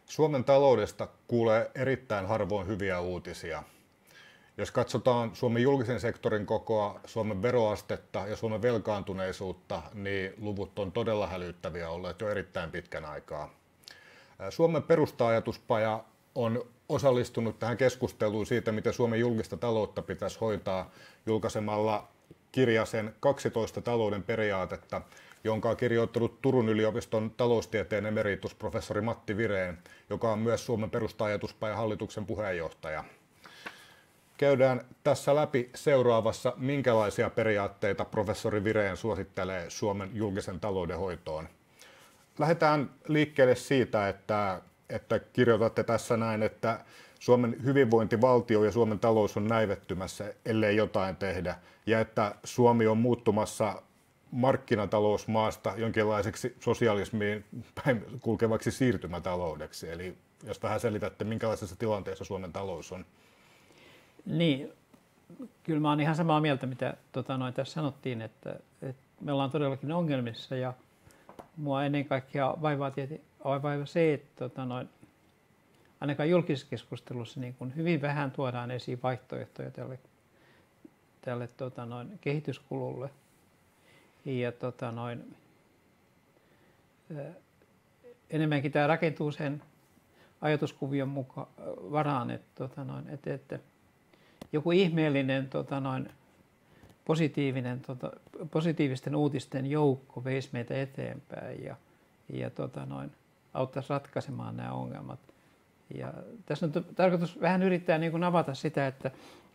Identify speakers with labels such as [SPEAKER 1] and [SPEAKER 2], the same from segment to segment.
[SPEAKER 1] Suomen taloudesta kuulee erittäin harvoin hyviä uutisia. Jos katsotaan Suomen julkisen sektorin kokoa, Suomen veroastetta ja Suomen velkaantuneisuutta, niin luvut on todella hälyttäviä olleet jo erittäin pitkän aikaa. Suomen perusta-ajatuspaja on osallistunut tähän keskusteluun siitä, miten Suomen julkista taloutta pitäisi hoitaa julkaisemalla kirjasen 12 talouden periaatetta, jonka on kirjoittanut Turun yliopiston taloustieteen emeritusprofessori Matti Virén, joka on myös Suomen perusta-ajatuspajan hallituksen puheenjohtaja. Käydään tässä läpi seuraavassa, minkälaisia periaatteita professori Virén suosittelee Suomen julkisen talouden hoitoon. Lähdetään liikkeelle siitä, että kirjoitatte tässä näin, että Suomen hyvinvointivaltio ja Suomen talous on näivettymässä, ellei jotain tehdä, ja että Suomi on muuttumassa markkinatalousmaasta jonkinlaiseksi sosialismiin päin kulkevaksi siirtymätaloudeksi. Eli jos vähän selitätte, minkälaisessa tilanteessa Suomen talous on.
[SPEAKER 2] Niin, kyllä mä oon ihan samaa mieltä, mitä tässä sanottiin, että me ollaan todellakin ongelmissa ja mua ennen kaikkea vaivaa se, että ainakaan julkisessa keskustelussa niin kun hyvin vähän tuodaan esiin vaihtoehtoja tälle kehityskululle. Ja enemmänkin tämä rakentuu sen ajatuskuvion varaan, että joku ihmeellinen positiivisten uutisten joukko veisi meitä eteenpäin ja auttaisi ratkaisemaan nämä ongelmat. Ja tässä on tarkoitus vähän yrittää niin kuin avata sitä, että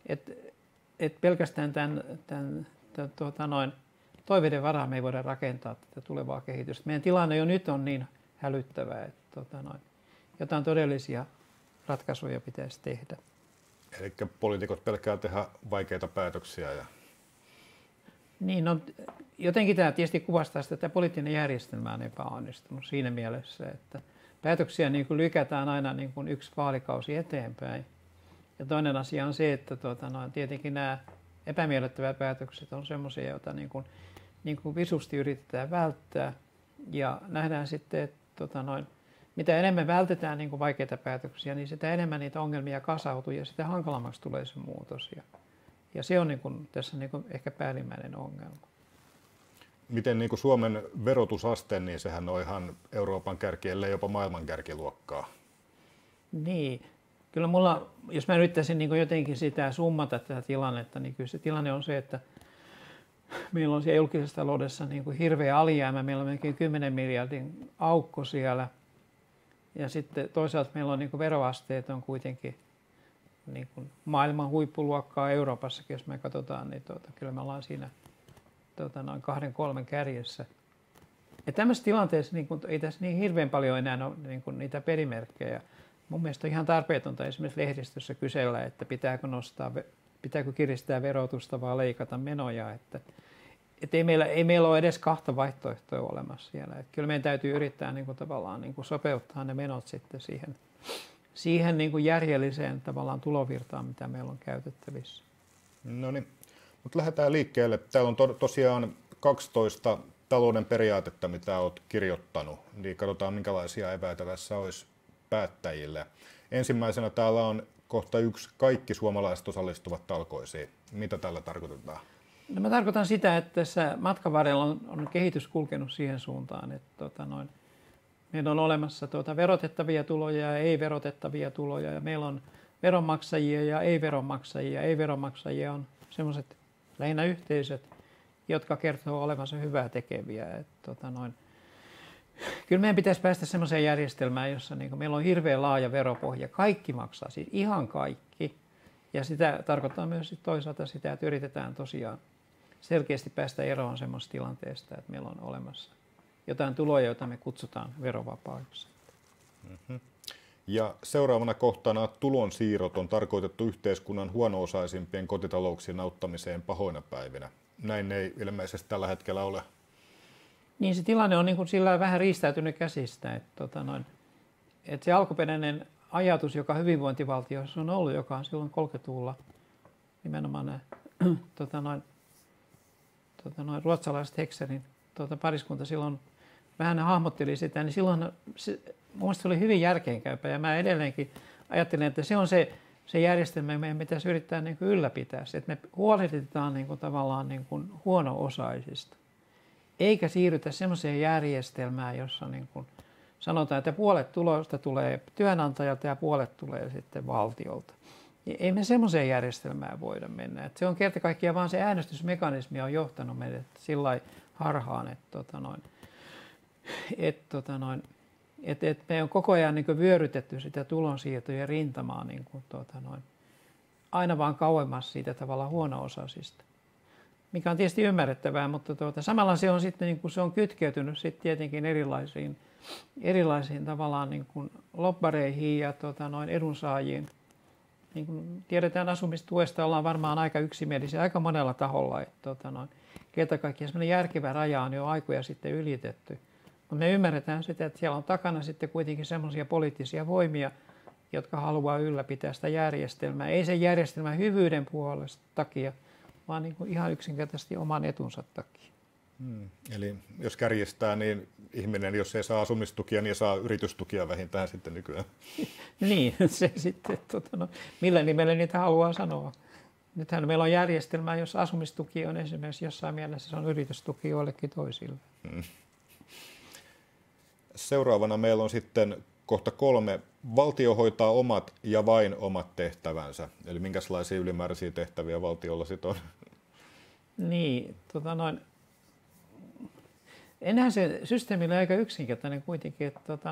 [SPEAKER 2] pelkästään tämän toiveiden varaan me ei voida rakentaa tätä tulevaa kehitystä. Meidän tilanne jo nyt on niin hälyttävä, että jotain todellisia ratkaisuja pitäisi tehdä.
[SPEAKER 1] Eli poliitikot pelkää tehdä vaikeita päätöksiä.
[SPEAKER 2] Niin, no, jotenkin tämä tietysti kuvastaa sitä, että poliittinen järjestelmä on epäonnistunut siinä mielessä, että päätöksiä niin kuin lykätään aina niin kuin yksi vaalikausi eteenpäin. Ja toinen asia on se, että tietenkin nämä epämiellyttävät päätökset on sellaisia, joita niin kuin visusti yritetään välttää. Ja nähdään sitten, että mitä enemmän vältetään niin kuin vaikeita päätöksiä, niin sitä enemmän niitä ongelmia kasautuu ja sitä hankalammaksi tulee se muutos. Ja se on niin kuin, tässä niin kuin ehkä päällimmäinen ongelma.
[SPEAKER 1] Miten niin kuin Suomen verotusaste, niin sehän on ihan Euroopan kärki, ellei jopa maailman kärkiluokkaa.
[SPEAKER 2] Niin, kyllä mulla, jos mä yrittäisin niin kuin jotenkin sitä summata tätä tilannetta, niin kyllä se tilanne on se, että meillä on siellä julkisessa taloudessa niin kuin hirveä alijäämä, meillä on melkein 10 miljardin aukko siellä. Ja sitten toisaalta meillä on niin kuin veroasteet on kuitenkin niin kuin maailman huippuluokkaa Euroopassakin, jos me katsotaan, niin kyllä me ollaan siinä noin 2-3 kärjessä. Ja tämmöisessä tilanteessa niin kuin, ei tässä niin hirveän paljon enää ole niin kuin niitä pelimerkkejä. Mun mielestä on ihan tarpeetonta esimerkiksi lehdistössä kysellä, että pitääkö kiristää verotusta vai leikata menoja. Että ei meillä ole edes kahta vaihtoehtoa olemassa siellä. Että kyllä meidän täytyy yrittää niin kuin, tavallaan niin kuin sopeuttaa ne menot sitten siihen niin kuin järjelliseen tavallaan tulovirtaan, mitä meillä on käytettävissä.
[SPEAKER 1] No niin, mutta lähdetään liikkeelle. Täällä on tosiaan 12 talouden periaatetta, mitä olet kirjoittanut. Niin katsotaan, minkälaisia eväitä tässä olisi päättäjille. Ensimmäisenä täällä on kohta 1. Kaikki suomalaiset osallistuvat talkoisiin. Mitä tällä tarkoitetaan?
[SPEAKER 2] No mä tarkoitan sitä, että tässä matkan varrella on kehitys kulkenut siihen suuntaan, että meillä on olemassa verotettavia tuloja ja ei-verotettavia tuloja ja meillä on veronmaksajia ja ei-veronmaksajia. Ei-veronmaksajia on sellaiset lähinnä yhteisöt, jotka kertoo olevansa hyvää tekeviä. Kyllä meidän pitäisi päästä semmoiseen järjestelmään, jossa niin meillä on hirveän laaja veropohja. Kaikki maksaa, siis ihan kaikki. Ja sitä tarkoittaa myös toisaalta sitä, että yritetään tosiaan selkeästi päästä eroon semmoisesta tilanteesta, että meillä on olemassa jotain tuloja, joita me kutsutaan verovapaiksi.
[SPEAKER 1] Mm-hmm. Ja seuraavana kohtana tulonsiirrot on tarkoitettu yhteiskunnan huono-osaisimpien kotitalouksien auttamiseen pahoina päivinä. Näin ei ilmeisesti tällä hetkellä ole.
[SPEAKER 2] Niin se tilanne on niin kuin sillä vähän riistäytynyt käsistä. Että se alkuperäinen ajatus, joka hyvinvointivaltiossa on ollut, joka on silloin 30-luvulla nimenomaan ruotsalaiset Hekserin pariskunta silloin vähän hahmotteli sitä, niin silloin mun mielestä se oli hyvin järkeenkäypä ja mä edelleenkin ajattelen, että se on se järjestelmä, meidän pitäisi yrittää niin kuin ylläpitää se, että me huolehditaan niin kuin tavallaan niin kuin huono-osaisista. Eikä siirrytä semmoiseen järjestelmään, jossa niin kuin sanotaan, että puolet tuloista tulee työnantajalta ja puolet tulee sitten valtiolta. Ei me semmoiseen järjestelmään voida mennä. Että se on kerta kaikkiaan vaan se äänestysmekanismi on johtanut meidät sillä lailla harhaan, että me on koko ajan niin kuin vyörytetty sitä tulonsiirtojen rintamaa niin kuin, aina vaan kauemmas siitä tavalla huono-osaisista. Mikä on tietysti ymmärrettävää, mutta samalla se on sitten niin kuin se on kytkeytynyt sitten tietenkin erilaisiin tavallaan niin kuin lobbareihin ja edunsaajiin. Niin kuin tiedetään, asumistuesta ollaan varmaan aika yksimielisiä aika monella taholla, että kerta kaikkiaan semmoinen järkevä raja on jo aikoja sitten ylitetty. Mutta me ymmärretään sitä, että siellä on takana sitten kuitenkin semmoisia poliittisia voimia, jotka haluaa ylläpitää sitä järjestelmää. Ei sen järjestelmän hyvyyden puolesta takia, vaan niin kuin ihan yksinkertaisesti oman etunsa takia.
[SPEAKER 1] Eli jos kärjistää, niin ihminen, jos ei saa asumistukia, niin saa yritystukia vähintään sitten nykyään.
[SPEAKER 2] Niin, se sitten, millä nimellä niitä haluaa sanoa. Nythän meillä on järjestelmä, jos asumistuki on esimerkiksi jossain mielessä, se on yritystuki joillekin toisille.
[SPEAKER 1] Seuraavana meillä on sitten kohta 3. Valtio hoitaa omat ja vain omat tehtävänsä. Eli minkälaisia ylimääräisiä tehtäviä valtiolla sitten on?
[SPEAKER 2] Niin, enhän se systeemi oli aika yksinkertainen kuitenkin,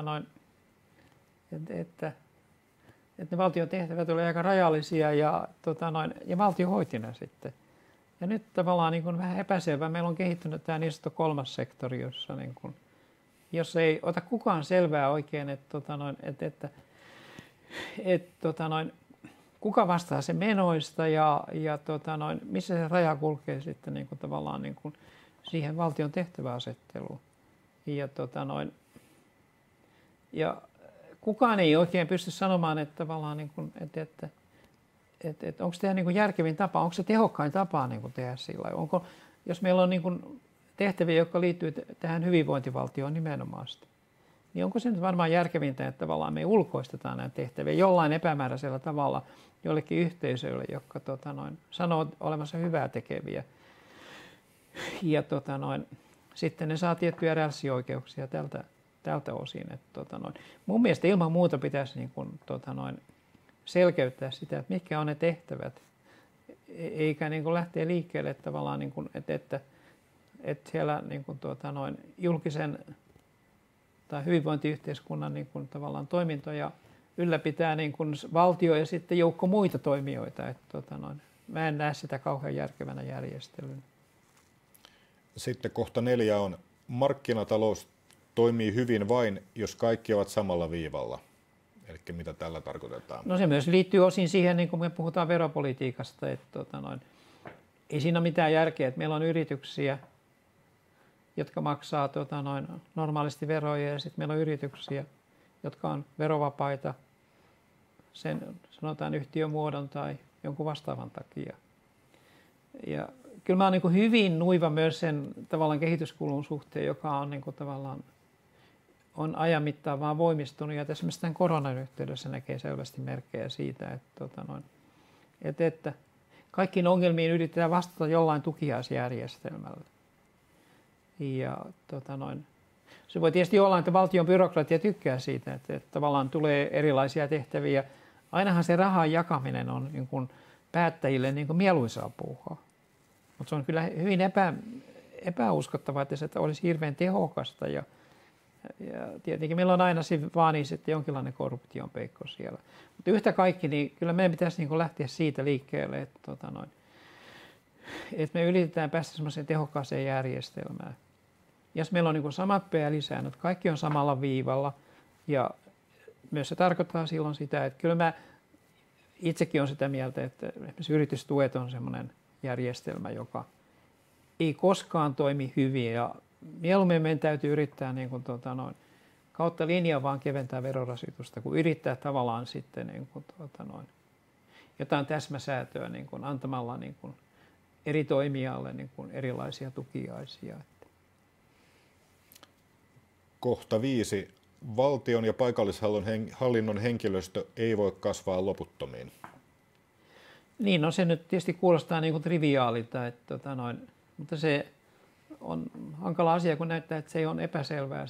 [SPEAKER 2] että ne valtion tehtävät olivat aika rajallisia ja valtio hoiti ne sitten. Ja nyt tavallaan niin kuin vähän epäselvää. Meillä on kehittynyt tämä niin sanottu kolmas sektori, jossa niin kuin, jos ei ota kukaan selvää oikein, kuka vastaa se menoista ja missä se raja kulkee sitten niin kuin tavallaan niin kuin siihen valtion tehtäväasetteluun. Ja kukaan ei oikein pysty sanomaan, että tavallaan niin kuin, että onko tämä niin kuin järkevin tapa, onko se tehokkain tapa niin kuin tehdä sillä lailla. Onko, jos meillä on niin kuin tehtäviä, jotka liittyy tähän hyvinvointivaltioon nimenomaan, niin onko se nyt varmaan järkevintä, että tavallaan me ulkoistetaan näitä tehtäviä jollain epämääräisellä tavalla jollekin yhteisöille, jotka sanoo olemassa hyvää tekeviä. Ja sitten ne saa tiettyjä rälssioikeuksia tältä osin. Mun mielestä ilman muuta pitäisi niin kuin, selkeyttää sitä, että mitkä on ne tehtävät, eikä niin kuin lähteä liikkeelle että tavallaan, niin kuin, että siellä niin kuin, julkisen tai hyvinvointiyhteiskunnan niin kuin, tavallaan toimintoja ylläpitää niin kuin valtio ja sitten joukko muita toimijoita. Mä en näe sitä kauhean järkevänä järjestelynä.
[SPEAKER 1] Sitten kohta 4 on markkinatalous toimii hyvin vain, jos kaikki ovat samalla viivalla. Eli mitä tällä tarkoitetaan?
[SPEAKER 2] No se myös liittyy osin siihen, niin kun me puhutaan veropolitiikasta, että ei siinä ole mitään järkeä, että meillä on yrityksiä, jotka maksaa normaalisti veroja ja sitten meillä on yrityksiä, jotka on verovapaita sen sanotaan yhtiömuodon tai jonkun vastaavan takia. Ja kyllä mä oon niin hyvin nuiva myös sen tavallaan kehityskulun suhteen, joka on niin tavallaan on ajan mittaan vaan voimistunut. Ja esimerkiksi tämän koronan yhteydessä näkee selvästi merkkejä siitä, että kaikkiin ongelmiin yritetään vastata jollain tukiaisjärjestelmällä. Ja se voi tietysti olla, että valtion byrokratia tykkää siitä, että tavallaan tulee erilaisia tehtäviä. Ainahan se rahan jakaminen on niin kuin päättäjille niin kuin mieluisaa puuhaa. Mutta se on kyllä hyvin epäuskottavaa, että se olisi hirveän tehokasta. Ja tietenkin meillä on aina vaan niin sitten jonkinlainen korruption peikko siellä. Mutta yhtä kaikki, niin kyllä meidän pitäisi niin kuin lähteä siitä liikkeelle, että me yritetään päästä semmoiseen tehokkaaseen järjestelmään. Jos meillä on niin kuin samat pelisäännöt, kaikki on samalla viivalla ja myös se tarkoittaa silloin sitä, että kyllä mä itsekin olen sitä mieltä, että esimerkiksi yritystuet on semmoinen järjestelmä, joka ei koskaan toimi hyvin ja mieluummin meidän täytyy yrittää niin kuin, kautta linjaa vaan keventää verorasitusta, kun yrittää tavallaan sitten niin kuin, jotain täsmäsäätöä niin kuin, antamalla niin kuin, eri toimijalle niin kuin, erilaisia tukiaisia.
[SPEAKER 1] Kohta 5. Valtion ja paikallishallinnon henkilöstö ei voi kasvaa loputtomiin.
[SPEAKER 2] Niin, no se nyt tietysti kuulostaa niin kuin triviaalilta, mutta se on hankala asia, kun näyttää, että se on epäselvää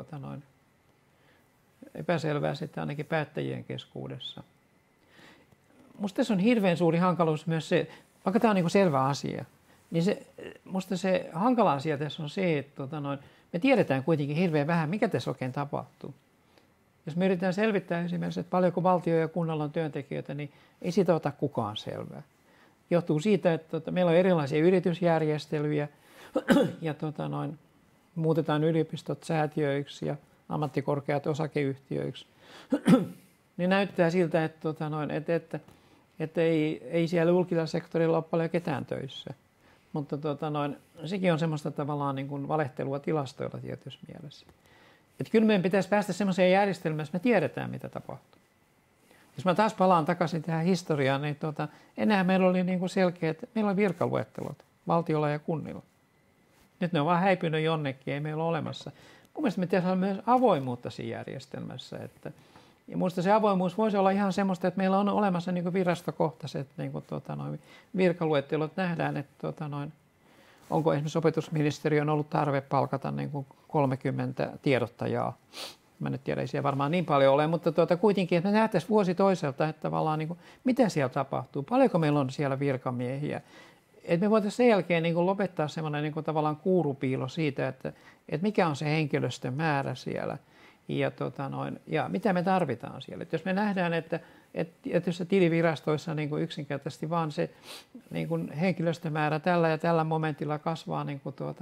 [SPEAKER 2] sitten ainakin päättäjien keskuudessa. Musta tässä on hirveän suuri hankaluus myös se, vaikka tämä on niin kuin selvä asia, niin musta se hankala asia tässä on se, että me tiedetään kuitenkin hirveän vähän, mikä tässä oikein tapahtuu. Jos me yritetään selvittää esimerkiksi, että paljonko valtio ja kunnalla on työntekijöitä, niin ei siitä ota kukaan selvää. Johtuu siitä, että meillä on erilaisia yritysjärjestelyjä ja muutetaan yliopistot säätiöiksi ja ammattikorkeat osakeyhtiöiksi. Niin näyttää siltä, että ei siellä julkisella sektorilla ole paljon ketään töissä. Mutta sekin on semmoista tavallaan niin kuin valehtelua tilastoilla tietyssä mielessä. Että kyllä meidän pitäisi päästä semmoiseen järjestelmään, että me tiedetään, mitä tapahtuu. Jos mä taas palaan takaisin tähän historiaan, niin enää meillä oli niin kuin selkeät, meillä oli virkaluettelot valtiolla ja kunnilla. Nyt ne on vaan häipynyt jonnekin, ei meillä ole olemassa. Mun mielestä me pitäisi olla myös avoimuutta siinä järjestelmässä. Ja minusta se avoimuus voisi olla ihan semmoista, että meillä on olemassa niin kuin virastokohtaiset niin kuin, virkaluettelot. Nähdään, että onko esimerkiksi opetusministeriön ollut tarve palkata niin kuin 30 tiedottajaa. Mä nyt tiedän, ei siellä varmaan niin paljon ole, mutta kuitenkin, että me nähtäisiin vuosi toiselta, että tavallaan niin kuin, mitä siellä tapahtuu, paljonko meillä on siellä virkamiehiä. Että me voitaisiin sen jälkeen niin kuin lopettaa semmoinen niin kuin tavallaan kuurupiilo siitä, että mikä on se henkilöstön määrä siellä ja mitä me tarvitaan siellä. Että jos me nähdään, että jos tilivirastoissa niin kuin yksinkertaisesti vaan se niin kuin henkilöstömäärä tällä ja tällä momentilla kasvaa niin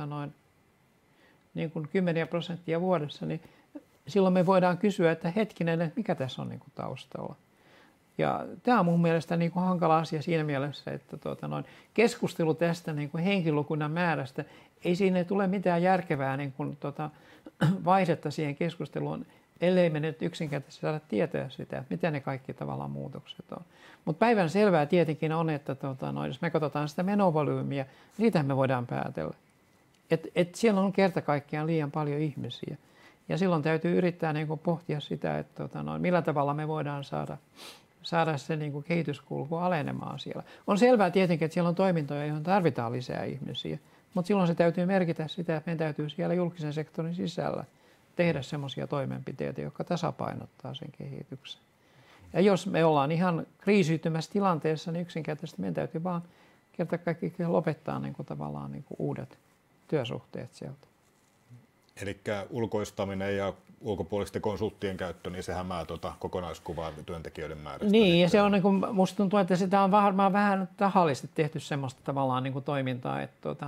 [SPEAKER 2] kuin 10% vuodessa, niin silloin me voidaan kysyä, että hetkinen, että mikä tässä on niin kuin taustalla. Ja tämä on mun mielestä niin kuin hankala asia siinä mielessä, että keskustelu tästä niin kuin henkilökunnan määrästä, ei siinä tule mitään järkevää niin kuin vaihdetta siihen keskusteluun, ellei me nyt yksinkertaisesti saada tietää sitä, mitä ne kaikki tavallaan muutokset on. Mutta päivän selvää tietenkin on, että jos me katsotaan sitä menovolyymiä, niitä me voidaan päätellä. Että siellä on kerta kaikkiaan liian paljon ihmisiä. Ja silloin täytyy yrittää niin kuin pohtia sitä, että millä tavalla me voidaan saada se niin kuin kehityskulku alenemaan siellä. On selvää tietenkin, että siellä on toimintoja, joihin tarvitaan lisää ihmisiä. Mutta silloin se täytyy merkitä sitä, että meidän täytyy siellä julkisen sektorin sisällä tehdä semmoisia toimenpiteitä, jotka tasapainottaa sen kehityksen. Ja jos me ollaan ihan kriisiytymässä tilanteessa, niin yksinkertaisesti meidän täytyy vaan kerta kaikkiaan lopettaa niin kuin tavallaan niin kuin uudet työsuhteet sieltä.
[SPEAKER 1] Eli ulkoistaminen ja ulkopuolisten konsulttien käyttö, niin se hämää kokonaiskuvaa työntekijöiden määrästä.
[SPEAKER 2] Niin, ja se on, niin kuin, musta tuntuu, että sitä on varmaan vähän tahallisesti tehty semmoista tavallaan niin kuin toimintaa,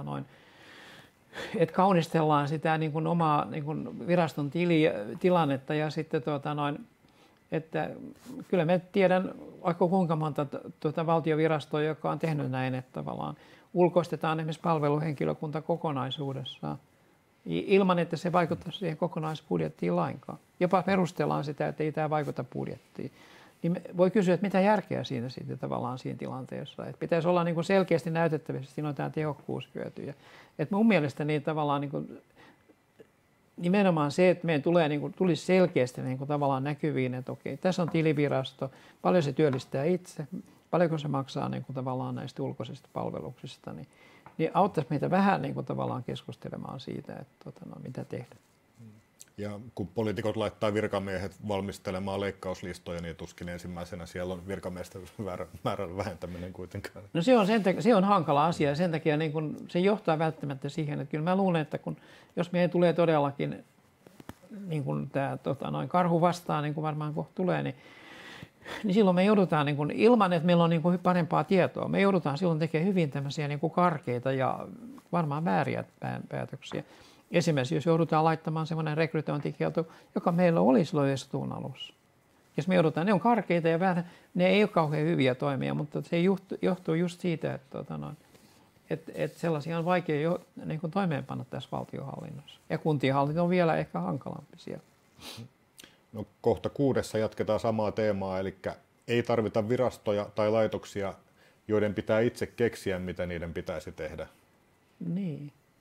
[SPEAKER 2] että kaunistellaan sitä niin kuin omaa niin kuin viraston tilannetta ja sitten että kyllä me tiedän vaikka kuinka monta valtiovirastoa, joka on tehnyt näin, että tavallaan ulkoistetaan esimerkiksi palveluhenkilökunta kokonaisuudessaan ilman, että se vaikuttaa siihen kokonaisbudjettiin lainkaan. Jopa perustellaan sitä, että ei tämä vaikuta budjettiin. Niin voi kysyä, että mitä järkeä siinä sitten tavallaan siinä tilanteessa. Että pitäisi olla niin kuin selkeästi näytettävissä, että siinä on tämä tehokkuushyötyjä. Että mun mielestä niin tavallaan niin kuin, nimenomaan se, että meidän tulisi selkeästi niin kuin tavallaan näkyviin, että okei, tässä on tilivirasto, paljon se työllistää itse, paljonko se maksaa niin kuin tavallaan näistä ulkoisista palveluksista, niin auttaisi meitä vähän niin kuin tavallaan keskustelemaan siitä, että mitä tehdä.
[SPEAKER 1] Ja kun poliitikot laittaa virkamiehet valmistelemaan leikkauslistoja, niin tuskin ensimmäisenä siellä on virkamiesten määrän vähentäminen kuitenkaan. No
[SPEAKER 2] se on hankala asia ja sen takia niin kun se johtaa välttämättä siihen, että kyllä mä luulen, että jos meidän tulee todellakin niin kun tämä karhu vastaan, niin kuin varmaan kohta tulee, niin silloin me joudutaan, niin kun, ilman että meillä on niin kun parempaa tietoa, me joudutaan silloin tekemään hyvin tämmöisiä niin kun karkeita ja varmaan vääriä päätöksiä. Esimerkiksi jos joudutaan laittamaan semmoinen rekrytointikielto, joka meillä oli silloin estuun alussa. Jos me joudutaan, ne on karkeita ja vähän, ne ei ole kauhean hyviä toimia, mutta se johtuu just siitä, että sellaisia on vaikea niin kuin toimeenpanna tässä valtionhallinnossa. Ja kuntien hallinto on vielä ehkä hankalampi siellä.
[SPEAKER 1] No, kohta 6 jatketaan samaa teemaa, eli ei tarvita virastoja tai laitoksia, joiden pitää itse keksiä, mitä niiden pitäisi tehdä.
[SPEAKER 2] Niin.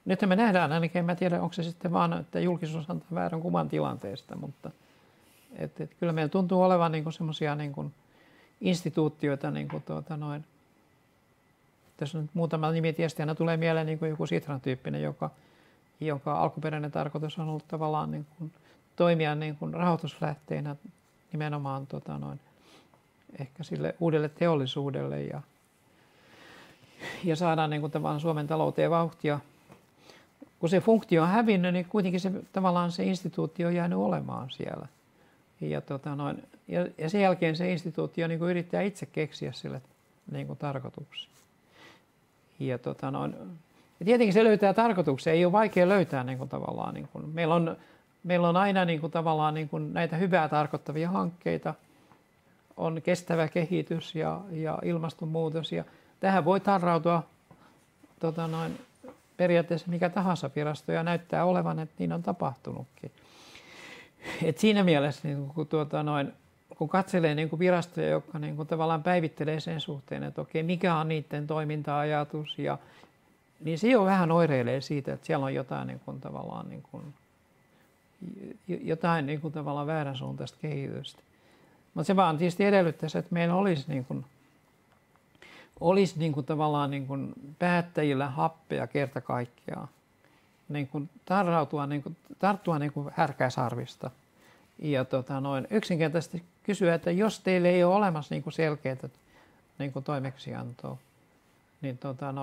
[SPEAKER 2] nythän me nähdään, ainakin en mä tiedä, onko se sitten vaan, että julkisuus antaa väärän kuvan tilanteesta, mutta kyllä meillä tuntuu olevan niin semmoisia niin instituutioita, niin kuin tässä on nyt muutama nimi tietysti, aina tulee mieleen niin kuin joku Sitran tyyppinen, joka alkuperäinen tarkoitus on ollut tavallaan niin kuin toimia niin kuin rahoituslähteenä nimenomaan ehkä sille uudelle teollisuudelle ja saadaan niin kuin tavallaan Suomen talouteen vauhtia. Kun se funktio on hävinnyt, niin kuitenkin tavallaan se instituutio on jäänyt olemaan siellä. Ja sen jälkeen se instituutio niin kuin yrittää itse keksiä sille niin kuin tarkoituksia. Ja tietenkin se löytää tarkoituksia, ei ole vaikea löytää niin kuin tavallaan. Niin kuin, meillä on aina niin kuin tavallaan niin kuin näitä hyvää tarkoittavia hankkeita, on kestävä kehitys ja ilmastonmuutos. Ja tähän voi tarrautua periaatteessa mikä tahansa virasto ja näyttää olevan, että niin on tapahtunutkin. Et siinä mielessä niin kun katselee niin kuin virastoja, jotka niin kuin tavallaan päivittelee sen suhteen, että okei, mikä on niiden toiminta-ajatus, niin se jo vähän oireilee siitä, että siellä on jotain niin kuin tavallaan, väärän suuntaista kehitystä. Mutta se vaan tietysti edellyttäisi, että meillä olisi tavallaan päättäjillä happea kerta kaikkiaan. Tarttua härkäsarvista ja yksinkertaisesti kysyä, että jos teille ei ole olemassa selkeää toimeksiantoa, niin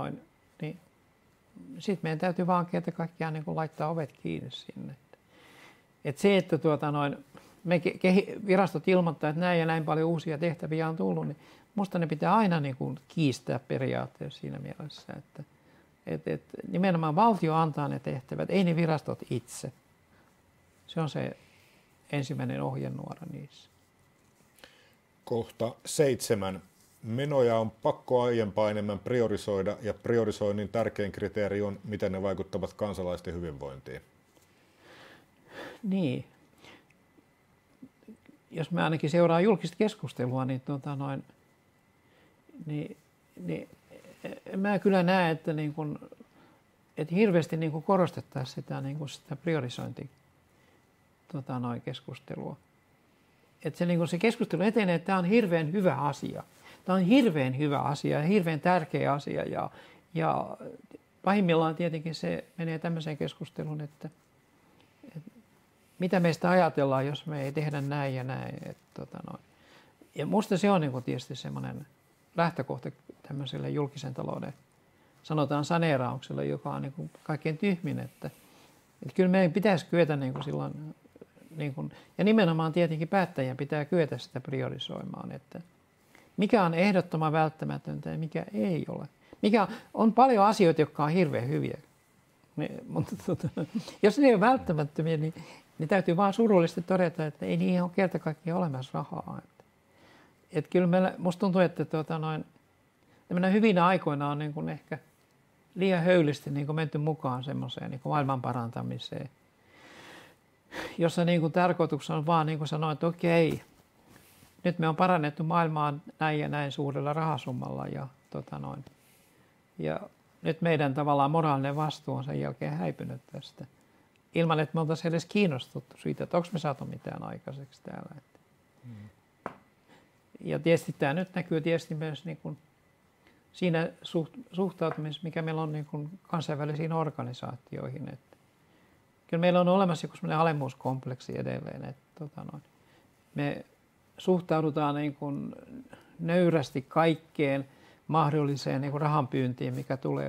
[SPEAKER 2] sitten meidän täytyy vaan kerta kaikkiaan laittaa ovet kiinni sinne. Et se, että virastot ilmoittaa, että näin ja näin paljon uusia tehtäviä on tullut, niin musta ne pitää aina kiistää periaatteessa siinä mielessä, että nimenomaan valtio antaa ne tehtävät, ei ne virastot itse. Se on se ensimmäinen ohjenuora niissä.
[SPEAKER 1] Kohta 7. Menoja on pakko aiempaa enemmän priorisoida ja priorisoinnin tärkein kriteeri on, miten ne vaikuttavat kansalaisten hyvinvointiin.
[SPEAKER 2] Niin. Jos mä ainakin seuraan julkista keskustelua, niin, niin mä kyllä näen, että, että hirveästi korostettaisiin sitä priorisointia keskustelua. Että se keskustelu etenee, että tämä on hirveän hyvä asia. Tämä on hirveän hyvä asia ja hirveän tärkeä asia. Ja pahimmillaan tietenkin se menee tämmöiseen keskusteluun, että mitä meistä ajatellaan, jos me ei tehdä näin ja näin. Ja musta se on tietysti semmoinen lähtökohta tämmöiselle julkisen talouden, sanotaan saneeraukselle, joka on kaikkein tyhmin. Että kyllä meidän pitäisi kyetä silloin, ja nimenomaan tietenkin päättäjien pitää kyetä sitä priorisoimaan, että mikä on ehdottoman välttämätöntä ja mikä ei ole. On paljon asioita, jotka on hirveän hyviä, mutta jos ne ei ole välttämättömiä, niin täytyy vaan surullisesti todeta, että ei niihin ole kerta kaikkiaan olemassa rahaa. Että kyllä musta tuntuu, että hyvinä aikoina on ehkä liian höylisti menty mukaan semmoiseen maailman parantamiseen, jossa tarkoituksena on vaan sanoa, että okei, nyt me on parannettu maailmaa näin ja näin suurella rahasummalla ja nyt meidän tavallaan moraalinen vastuu on sen jälkeen häipynyt tästä. Ilman, että me oltaisiin edes kiinnostuttu siitä, että onko me saatu mitään aikaiseksi täällä. Ja tietysti tämä nyt näkyy tietysti myös siinä suhtautumisessa, mikä meillä on kansainvälisiin organisaatioihin. Että kyllä meillä on olemassa joku sellainen alemmuuskompleksi edelleen, että me suhtaudutaan nöyrästi kaikkeen mahdolliseen rahanpyyntiin, mikä tulee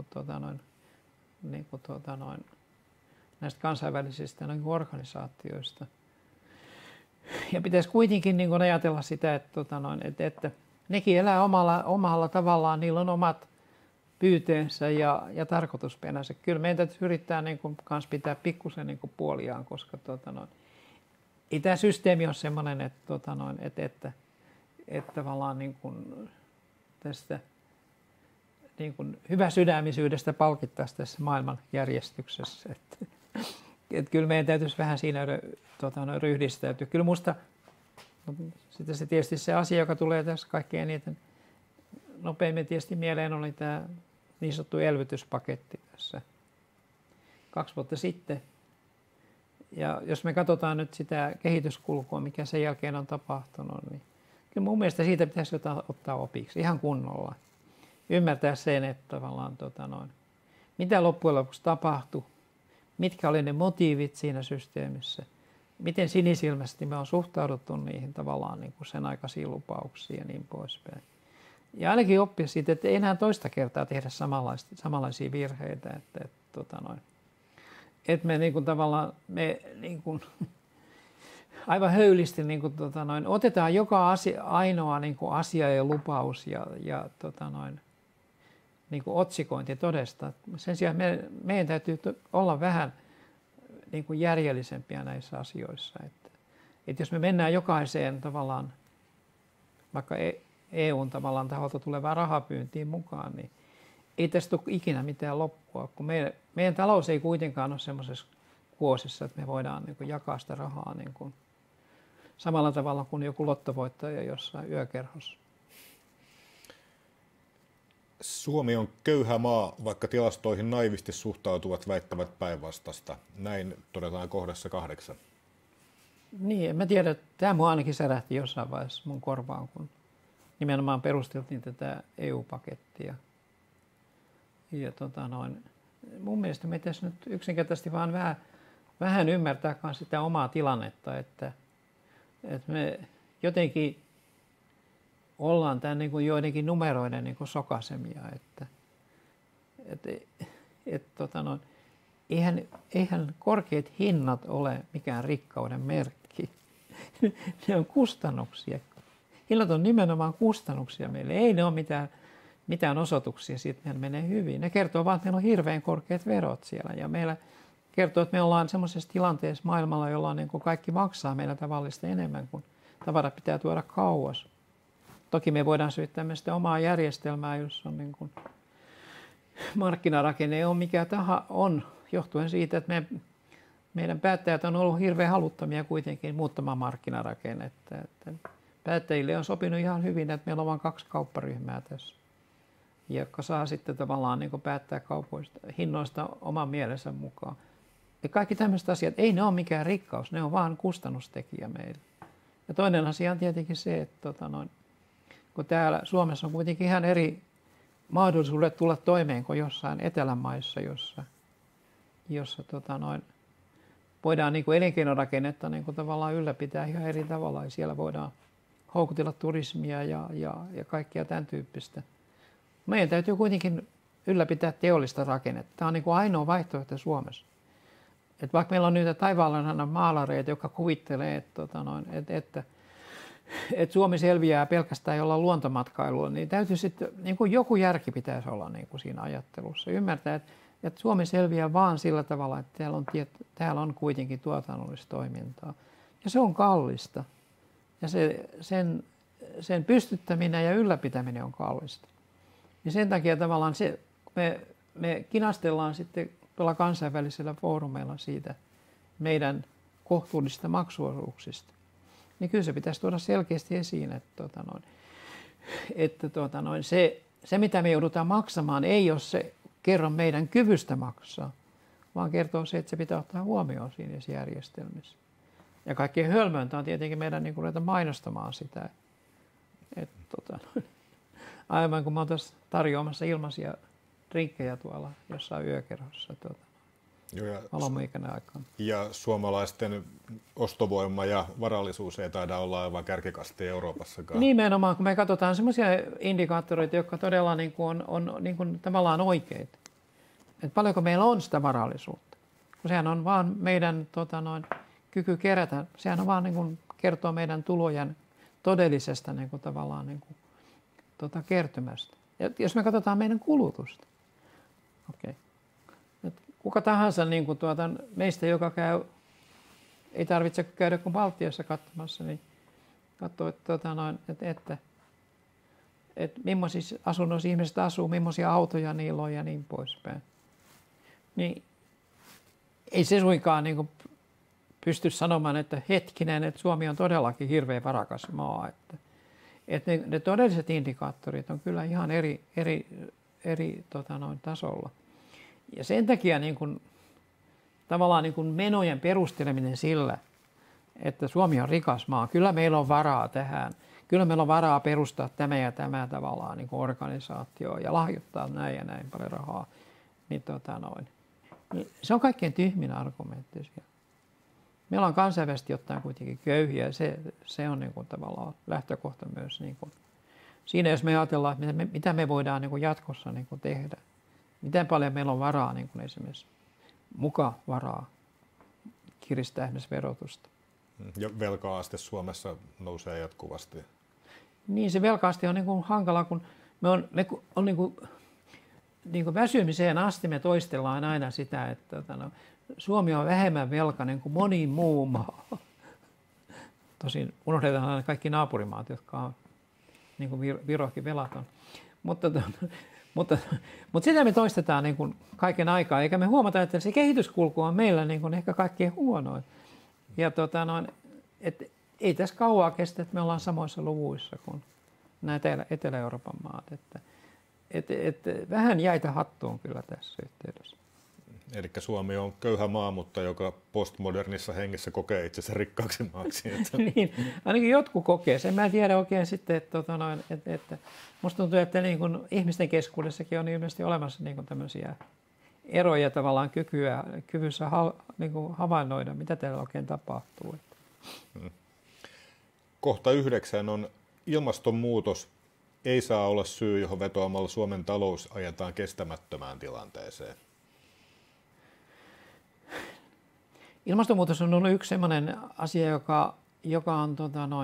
[SPEAKER 2] näistä kansainvälisistä organisaatioista. Ja pitäisi kuitenkin ajatella sitä, että nekin elää omalla tavallaan, niillä on omat pyyteensä ja tarkoitusperänsä. Kyllä meidän täytyy yrittää kans pitää pikkusen puoliaan, koska ei tämä systeemi ole sellainen, että tavallaan tästä hyväsydämisyydestä palkittaisiin tässä maailmanjärjestyksessä. Että kyllä meidän täytyisi vähän siinä ryhdistäytyä. Kyllä musta sitten se tietysti se asia, joka tulee tässä kaikkein eniten nopeimmin tietysti mieleen, oli tämä niin sanottu elvytyspaketti tässä 2 vuotta sitten. Ja jos me katsotaan nyt sitä kehityskulkua, mikä sen jälkeen on tapahtunut, niin kyllä mun mielestä siitä pitäisi ottaa opiksi ihan kunnolla. Ymmärtää sen, että tavallaan mitä loppujen lopuksi tapahtui, mitkä oli ne motiivit siinä systeemissä, miten sinisilmäisesti me on suhtauduttu niihin tavallaan niin kuin sen aikaisiin lupauksiin ja niin poispäin. Ja ainakin oppia siitä, että ei enää toista kertaa tehdä samanlaisia virheitä, että me niin kuin tavallaan aivan höylisti niin kuin otetaan joka ainoa niin kuin asia ja lupaus ja niin kuin otsikointi todesta. Sen sijaan meidän täytyy olla vähän niin kuin järjellisempiä näissä asioissa. Että jos me mennään jokaiseen tavallaan, vaikka EUn tavallaan taholta tulevaan rahapyyntiin mukaan, niin ei tästä ole ikinä mitään loppua, kun meidän talous ei kuitenkaan ole semmoisessa kuosissa, että me voidaan niin kuin jakaa sitä rahaa niin kuin samalla tavalla kuin joku lottovoittaja jossain yökerhossa.
[SPEAKER 1] Suomi on köyhä maa, vaikka tilastoihin naivisti suhtautuvat väittävät päinvastasta. Näin todetaan kohdassa 8.
[SPEAKER 2] Niin, en mä tiedä. Tämä mua ainakin särähti jossain vaiheessa mun korvaan, kun nimenomaan perusteltiin tätä EU-pakettia. Ja mun mielestä me tässä nyt yksinkertaisesti vaan vähän ymmärtää sitä omaa tilannetta, että me jotenkin ollaan tämän niin kuin joidenkin numeroiden niin kuin sokasemia, eihän korkeat hinnat ole mikään rikkauden merkki. Ne on kustannuksia. Hinnat on nimenomaan kustannuksia meille. Ei ne ole mitään osoituksia siitä, että meillä menee hyvin. Ne kertoo vaan, että meillä on hirveän korkeat verot siellä. Ja meillä kertoo, että me ollaan semmoisessa tilanteessa maailmalla, jolla niin kuin kaikki maksaa meillä tavallista enemmän, kuin tavarat pitää tuoda kauas. Toki me voidaan syyttää myös sitä omaa järjestelmää, jossa on niin kuin markkinarakenne ei ole mikä on, johtuen siitä, että meidän päättäjät on ollut hirveän haluttomia kuitenkin muuttamaan markkinarakennetta. Että päättäjille on sopinut ihan hyvin, että meillä on vain 2 kaupparyhmää tässä, jotka saa sitten tavallaan niin kuin päättää kaupoista, hinnoista oman mielensä mukaan. Ja kaikki tämmöiset asiat, ei ne ole mikään rikkaus, ne on vaan kustannustekijä meille. Ja toinen asia on tietenkin se, että kun täällä Suomessa on kuitenkin ihan eri mahdollisuudet tulla toimeen kuin jossain etelämaissa, jossa voidaan niin kuin elinkeinorakennetta niin kuin tavallaan ylläpitää ihan eri tavalla. Ja siellä voidaan houkutella turismia ja kaikkia tämän tyyppistä. Meidän täytyy kuitenkin ylläpitää teollista rakennetta. Tämä on niin kuin ainoa vaihtoehto Suomessa. Et vaikka meillä on niitä taivaallanhan maalareita, jotka kuvittelee, että Suomi selviää pelkästään jollain luontomatkailulla, niin täytyy sitten, niin kuin joku järki pitäisi olla niin kuin siinä ajattelussa. Ymmärtää, että Suomi selviää vaan sillä tavalla, että täällä on kuitenkin tuotannollista toimintaa. Ja se on kallista. Ja sen pystyttäminen ja ylläpitäminen on kallista. Ja sen takia tavallaan me kinastellaan sitten tuolla kansainvälisellä foorumeilla siitä meidän kohtuullisista maksuosuuksista. Niin kyllä se pitäisi tuoda selkeästi esiin, että se mitä me joudutaan maksamaan ei ole se kerro meidän kyvystä maksaa, vaan kertoo se, että se pitää ottaa huomioon siinä järjestelmissä. Ja kaikkein hölmöintä on tietenkin meidän niin ruveta mainostamaan sitä, aivan kun mä oon tässä tarjoamassa ilmaisia drinkkejä tuolla jossain yökerhossa valomuikana aikaan.
[SPEAKER 1] Ja suomalaisten ostovoima ja varallisuus ei taida olla aivan kärkikasti Euroopassakaan.
[SPEAKER 2] Nimenomaan, kun me katsotaan semmoisia indikaattoreita, jotka todella on niin kuin tavallaan oikeita. Että paljonko meillä on sitä varallisuutta. Kun sehän on vaan meidän kyky kerätä, sehän on vaan niin kuin kertoo meidän tulojen todellisesta niin kuin tavallaan niin kuin, kertymästä. Ja jos me katsotaan meidän kulutusta, okei. Kuka tahansa niin kuin meistä, joka ei tarvitse käydä kuin Baltiassa katsomassa, niin katsoo, että millaisissa asunnoissa ihmiset asuu, millaisia autoja niillä on ja niin poispäin. Niin ei se suinkaan niin kuin pysty sanomaan, että hetkinen, että Suomi on todellakin hirveän varakas maa. Että ne todelliset indikaattorit on kyllä ihan eri tasolla. Ja sen takia niin kun tavallaan niin kuin menojen perusteleminen sillä, että Suomi on rikas maa, kyllä meillä on varaa tähän, kyllä meillä on varaa perustaa tämä ja tämä tavallaan niin kuin organisaatio ja lahjoittaa näin ja näin paljon rahaa, niin, niin se on kaikkein tyhmin argumentti siellä. Meillä on kansainvälisesti ottaen kuitenkin köyhiä, se on niin kuin tavallaan lähtökohta myös. Niin kuin. Siinä jos me ajatellaan, että mitä me voidaan niin kuin jatkossa niin kuin tehdä, miten paljon meillä on varaa niin kuin esimerkiksi varaa kiristää esimerkiksi verotusta.
[SPEAKER 1] Ja velka-aste Suomessa nousee jatkuvasti.
[SPEAKER 2] Niin, se velka-aste on niin kuin hankala, kun me on niin kuin väsymiseen asti me toistellaan aina sitä, että Suomi on vähemmän velkainen kuin moni muu maa. Tosin unohdetaan aina kaikki naapurimaat, jotka on niin kuin Virokin velaton. Mutta sitä me toistetaan niin kuin kaiken aikaa, eikä me huomata, että se kehityskulku on meillä niin kuin ehkä kaikkein huonoin. Ja ei tässä kauaa kestä, että me ollaan samoissa luvuissa kuin nämä Etelä-Euroopan maat. Että vähän jäitä hattuun kyllä tässä yhteydessä.
[SPEAKER 1] Eli Suomi on köyhä maa, mutta joka postmodernissa hengessä kokee itsensä rikkaaksi maaksi.
[SPEAKER 2] Niin, ainakin jotkut kokee sen. Mä en tiedä oikein sitten, että musta tuntuu, että niin kun ihmisten keskuudessakin on ilmeisesti olemassa niin kun tämmöisiä eroja tavallaan kyvyssä niin kun havainnoida, mitä täällä oikein tapahtuu.
[SPEAKER 1] Kohta 9 on ilmastonmuutos ei saa olla syy, johon vetoamalla Suomen talous ajetaan kestämättömään tilanteeseen.
[SPEAKER 2] Ilmastonmuutos on ollut yksi sellainen asia, joka on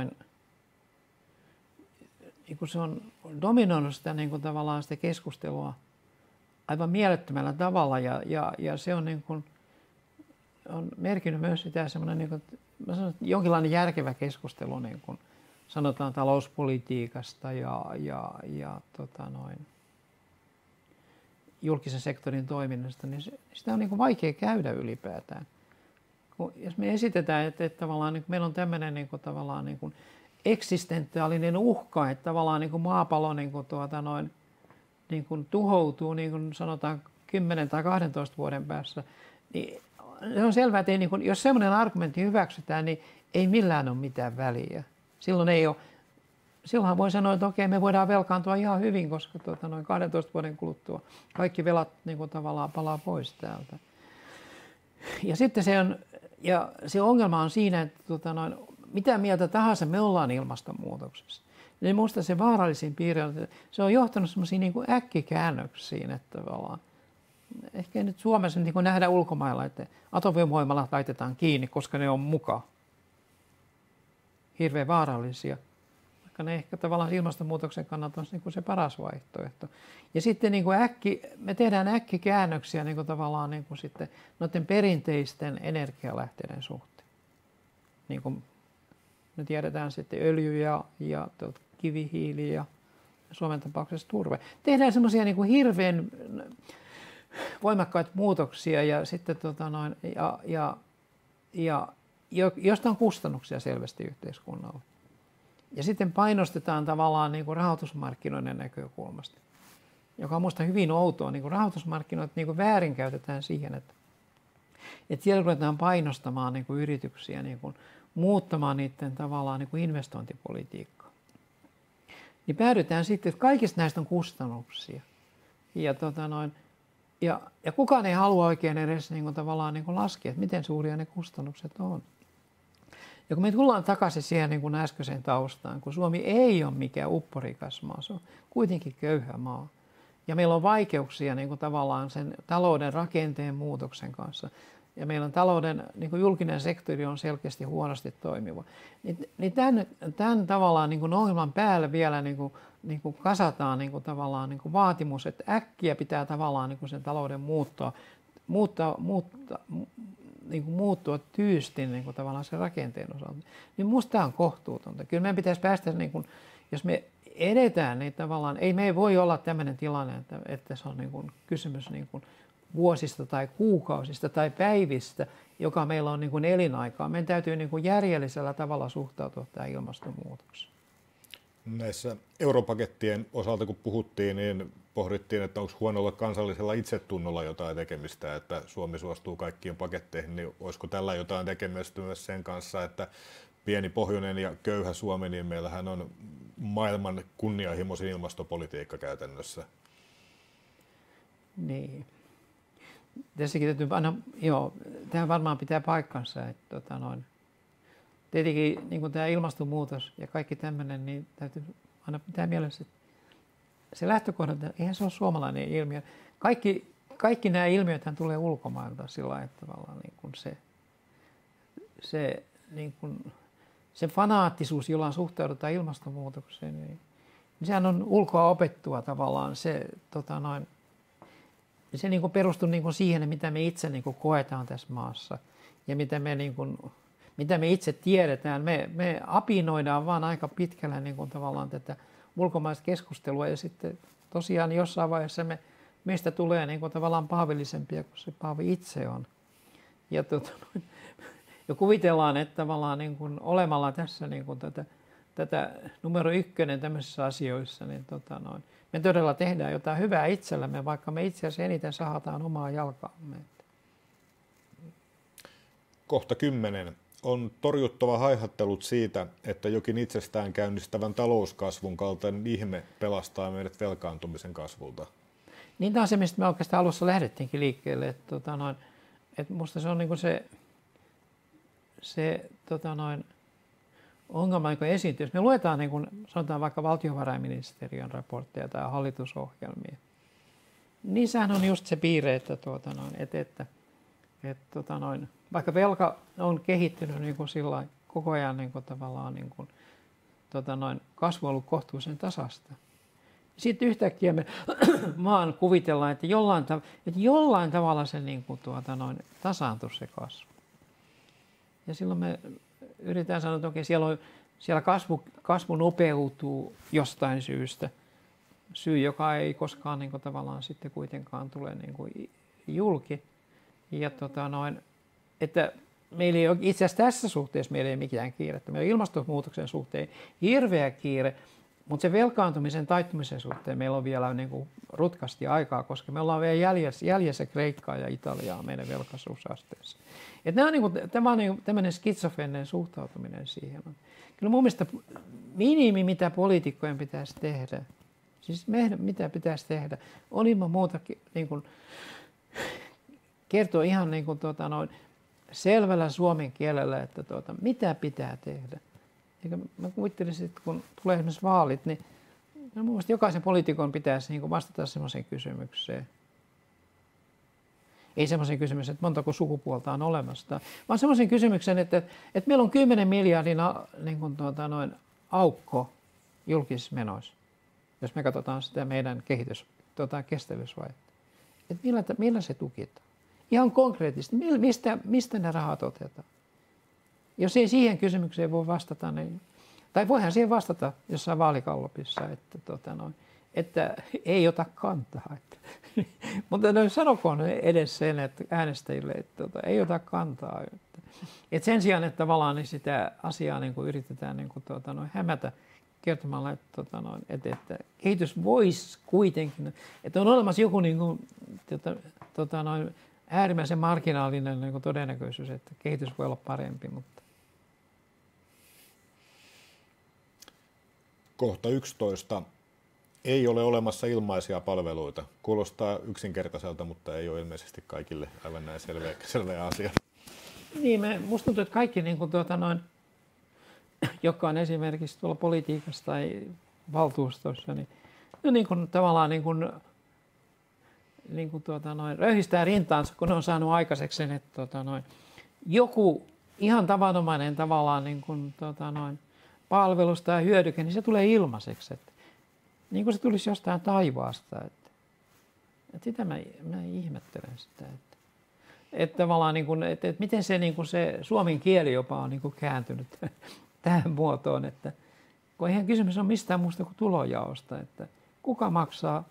[SPEAKER 2] niin kuin se on dominoinut sitä, niin kuin tavallaan sitä keskustelua aivan mielettömällä tavalla ja se on, niin kuin, on merkinnyt myös sitä semmoinen niin kuin, mä sanon, jonkinlainen järkevä keskustelu, niin kuin sanotaan talouspolitiikasta ja julkisen sektorin toiminnasta, niin sitä on niin kuin vaikea käydä ylipäätään. Jos me esitetään, että tavallaan niin meillä on tämmöinen niin kuin, tavallaan niin kuin eksistentiaalinen uhka, että tavallaan niin kuin maapallo niin kuin, niin kuin tuhoutuu niin kuin sanotaan 10 tai 12 vuoden päässä, niin se on selvää, että ei, niin kuin, jos semmoinen argumentti hyväksytään, niin ei millään ole mitään väliä. Silloinhan voi sanoa, että okei, me voidaan velkaantua ihan hyvin, koska noin 12 vuoden kuluttua kaikki velat niin kuin, tavallaan palaa pois täältä. Ja sitten se ongelma on siinä, että mitä mieltä tahansa me ollaan ilmastonmuutoksessa. Niin minusta se vaarallisin piirre on, että se on johtanut semmoisiin niin kuin äkkikäännöksiin, että tavallaan ehkä nyt Suomessa niin kuin nähdään ulkomailla, että atomivoimalat laitetaan kiinni, koska ne on muka hirveän vaarallisia. Vaikka ne ehkä tavallaan ilmastonmuutoksen kannalta on niin kuin se paras vaihtoehto. Ja sitten niin kuin me tehdään äkkikäännöksiä niin kuin tavallaan niin kuin sitten noiden perinteisten energialähteiden suhteen. Niin kuin me tiedetään sitten öljy ja kivihiili ja Suomen tapauksessa turve. Tehdään semmoisia niin kuin hirveän voimakkaita muutoksia ja sitten josta on kustannuksia selvästi yhteiskunnalle. Ja sitten painostetaan tavallaan niin kuin rahoitusmarkkinoiden näkökulmasta, joka on minusta hyvin outoa. Niin kuin rahoitusmarkkinoita niin kuin väärinkäytetään siihen, että siellä ruvetaan painostamaan niin kuin yrityksiä, niin kuin muuttamaan niiden tavallaan niin kuin investointipolitiikkaa. Niin päädytään sitten, että kaikista näistä on kustannuksia. Ja kukaan ei halua oikein edes niin kuin tavallaan niin kuin laskea, että miten suuria ne kustannukset on. Ja kun me tullaan takaisin siihen niin kuin äskeiseen taustaan, kun Suomi ei ole mikään upporikas maa, se on kuitenkin köyhä maa. Ja meillä on vaikeuksia niin kuin tavallaan sen talouden rakenteen muutoksen kanssa. Ja meillä on talouden, niin kuin julkinen sektori on selkeästi huonosti toimiva. Niin tämän tavallaan niin kuin ongelman päälle vielä niin kuin kasataan niin kuin tavallaan niin kuin vaatimus, että äkkiä pitää tavallaan niin kuin sen talouden muuttua tyystin niin kuin tavallaan sen rakenteen osalta. Niin musta tämä on kohtuutonta. Kyllä meidän pitäisi päästä, niin kuin, jos me edetään, niin tavallaan me ei voi olla tämmöinen tilanne, että se on niin kuin kysymys niin kuin vuosista tai kuukausista tai päivistä, joka meillä on niin kuin elinaikaa. Meidän täytyy niin kuin järjellisellä tavalla suhtautua tähän ilmastonmuutokseen.
[SPEAKER 1] Näissä europakettien osalta, kun puhuttiin, niin pohdittiin, että onko huonolla kansallisella itsetunnolla jotain tekemistä, että Suomi suostuu kaikkiin paketteihin, niin olisiko tällä jotain tekemistä myös sen kanssa, että pieni pohjoinen ja köyhä Suomi, niin meillähän on maailman kunnianhimoisin ilmastopolitiikka käytännössä.
[SPEAKER 2] Niin. Tässäkin täytyy aina, tähän varmaan pitää paikkansa, että tietenkin niin tämä ilmastonmuutos ja kaikki tämmöinen, niin täytyy aina pitää mielessä, että se lähtökohta, eihän se ole suomalainen ilmiö. Kaikki nämä ilmiöthän tulee ulkomailta sillä lailla, että tavallaan niin kuin se fanaattisuus, jolla suhtaudutaan ilmastonmuutokseen, niin sehän on ulkoa opettua tavallaan. Se niin kuin perustuu niin kuin siihen, mitä me itse niin kuin koetaan tässä maassa ja mitä me itse tiedetään. Me apinoidaan vaan aika pitkälle niin kuin tavallaan tätä ulkomaista keskustelua ja sitten tosiaan jossain vaiheessa meistä tulee niin kuin tavallaan paavillisempia kuin se paavi itse on. Ja kuvitellaan, että tavallaan niin kuin olemalla tässä niin kuin tätä numero 1 tämmöisissä asioissa, niin me todella tehdään jotain hyvää itsellämme, vaikka me itse asiassa eniten sahataan omaa jalkaamme.
[SPEAKER 1] Kohta 10. On torjuttava haihattelut siitä, että jokin itsestään käynnistävän talouskasvun kaltainen ihme pelastaa meidät velkaantumisen kasvulta.
[SPEAKER 2] Niin tämä on se, mistä me oikeastaan alussa lähdettiinkin liikkeelle. Että musta se on niin kuin se ongelma, joka esiintyy. Jos me luetaan niin kuin, sanotaan vaikka valtiovarainministeriön raportteja tai hallitusohjelmia, niin sehän on just se piirre, että vaikka velka on kehittynyt niin kuin sillä koko ajan niin kuin tavallaan niin kuin, kasvu on ollut kohtuullisen tasasta. Sitten yhtäkkiä me vaan kuvitellaan, että jollain tavalla se niin kuin, tasaantuu se kasvu. Ja silloin me yritetään sanoa, että okei, siellä kasvu nopeutuu jostain syystä. Syy, joka ei koskaan niin kuin, tavallaan sitten kuitenkaan tule niin kuin, julki. Ja että meillä ei ole, itse asiassa tässä suhteessa meillä ei ole mitään kiirettä. Meillä on ilmastonmuutoksen suhteen hirveä kiire, mutta se velkaantumisen taittumisen suhteen meillä on vielä niin kuin rutkasti aikaa, koska me ollaan vielä jäljessä Kreikkaa ja Italiaa meidän velkaisuusasteessa. Tämä on niin tämmöinen skitsofreeninen suhtautuminen siihen. Kyllä mun mielestä minimi, mitä poliitikkojen pitäisi tehdä, siis mitä pitäisi tehdä, on ilman muuta niin kuin, kertoo ihan niin kuin, selvällä suomen kielellä, että mitä pitää tehdä. Eikä mä kuvittelisin, että kun tulee esimerkiksi vaalit, niin mun mielestä jokaisen poliitikon pitäisi niin kuin vastata semmoiseen kysymykseen. Ei semmoiseen kysymykseen, että montako sukupuolta on olemassa, vaan semmoiseen kysymykseen, että meillä on 10 miljardin niin kuin, aukko julkisissa menoissa, jos me katsotaan sitä meidän kestävyysvajetta. Että millä se tukitaan? Ihan konkreettisesti, mistä ne rahat otetaan? Jos ei siihen kysymykseen voi vastata, niin, tai voihan siihen vastata jossain vaalikallopissa, että ei ota kantaa. Mutta sanokoon edes sen, että äänestäjille, että ei ota kantaa. Että sen sijaan, että tavallaan niin sitä asiaa niin kuin yritetään niin kuin, hämätä kertomalla, että kehitys voisi kuitenkin, että on olemassa joku niin kuin, äärimmäisen marginaalinen niin kuin todennäköisyys, että kehitys voi olla parempi. Mutta.
[SPEAKER 1] Kohta 11. Ei ole olemassa ilmaisia palveluita. Kuulostaa yksinkertaiselta, mutta ei ole ilmeisesti kaikille aivan näin selveä asia.
[SPEAKER 2] Niin, musta tuntuu, että kaikki, niin kuin, jotka on esimerkiksi tuolla politiikassa tai valtuustossa, niin kuin, tavallaan niin kuin röyhistää rintaansa, kun ne on saanut aikaiseksi sen, että joku ihan tavanomainen tavallaan niin kuin, palvelus tai hyödyke, niin se tulee ilmaiseksi. Että, niin kuin se tulisi jostain taivaasta. Että sitä mä ihmettelen sitä. Että tavallaan niin kuin, että miten se, niin kuin se suomen kieli jopa on niin kuin kääntynyt tähän muotoon, että kun eihän kysymys ole mistään muusta kuin tulonjaosta, että kuka maksaa